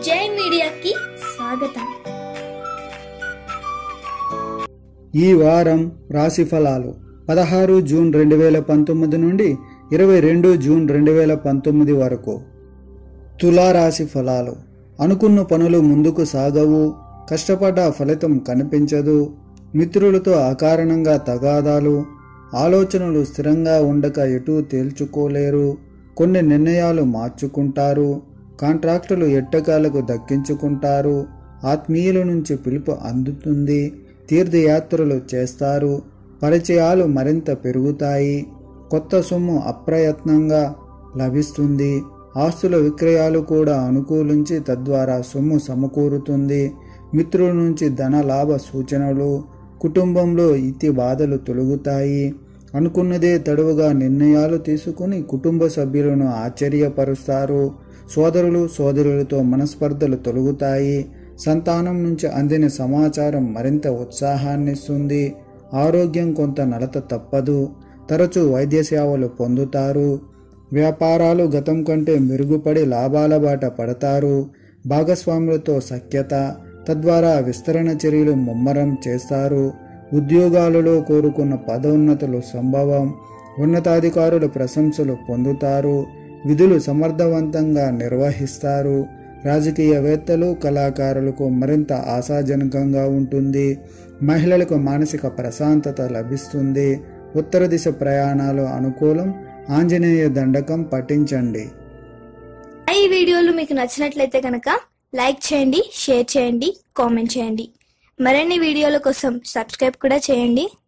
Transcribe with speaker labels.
Speaker 1: జై మీడియాకి స్వాగతం.
Speaker 2: ఈ వారం రాశి ఫలాలు 16 జూన్ 2019 నుండి 22 జూన్ 2019 వరకు. తులా రాశి ఫలాలు. అనుకున్న పనులు ముందుకు సాగవు, కష్టపడ్డ ఫలితం కనిపించదు, మిత్రులతో అకారణంగా తగాదాలు, ఆలోచనలు స్థిరంగా ఉండక ఎటూ తేల్చుకోలేరు, కొన్ని నిర్ణయాలు మార్చుకుంటారు, కాంట్రాక్టులు ఎట్టకాలకు దక్కించుకుంటారు, ఆత్మీయుల నుంచి పిలుపు అందుతుంది, తీర్థయాత్రలు చేస్తారు, పరిచయాలు మరింత పెరుగుతాయి, కొత్త సొమ్ము అప్రయత్నంగా లభిస్తుంది, ఆస్తుల విక్రయాలు కూడా అనుకూలించి తద్వారా సొమ్ము సమకూరుతుంది, మిత్రుల నుంచి ధన లాభ సూచనలు, కుటుంబంలో ఇతి బాధలు తొలగుతాయి, అనుకున్నదే తడువుగా నిర్ణయాలు తీసుకుని కుటుంబ సభ్యులను ఆశ్చర్యపరుస్తారు, సోదరులు సోదరులతో మనస్పర్ధలు తొలగుతాయి, సంతానం నుంచి అందిన సమాచారం మరింత ఉత్సాహాన్నిస్తుంది, ఆరోగ్యం కొంత నలత తప్పదు, తరచూ వైద్య సేవలు పొందుతారు, వ్యాపారాలు గతం కంటే మెరుగుపడి లాభాల బాట పడతారు, భాగస్వాములతో సఖ్యత, తద్వారా విస్తరణ చర్యలు ముమ్మరం చేస్తారు, ఉద్యోగాలలో కోరుకున్న పదోన్నతులు సంభవం, ఉన్నతాధికారుల ప్రశంసలు పొందుతారు, విధులు సమర్థవంతంగా నిర్వహిస్తారు, రాజకీయవేత్తలు కళాకారులకు మరింత ఆశాజనకంగా ఉంటుంది, మహిళలకు మానసిక ప్రశాంతత లభిస్తుంది, ఉత్తర దిశ ప్రయాణాలు అనుకూలం, ఆంజనేయ దండకం పఠించండి.
Speaker 1: ఈ వీడియోలు మీకు నచ్చినట్లయితే కనుక లైక్ చేయండి, షేర్ చేయండి, కామెంట్ చేయండి. మరిన్ని వీడియోల కోసం సబ్స్క్రైబ్ కూడా చేయండి.